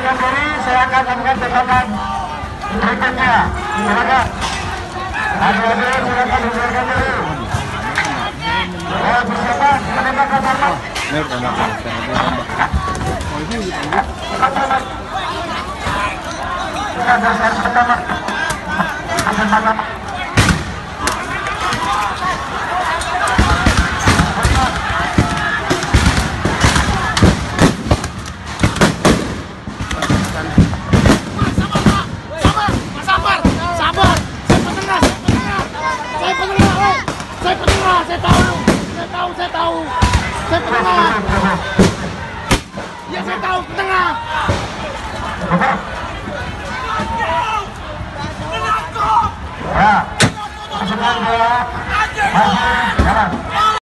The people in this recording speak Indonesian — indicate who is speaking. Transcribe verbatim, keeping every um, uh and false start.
Speaker 1: membubarkan diri, saya akan angkat tembakan berikutnya. Silakan. Adik-adik silakan membubarkan diri. Oh, persiapan menembakkan target. Kita bersiap pertama. Tembakan.
Speaker 2: Saya tahu, saya tahu, saya tahu, saya tengah. Ya saya tahu tengah.
Speaker 1: Ya, sebentar ya. Masih jalan.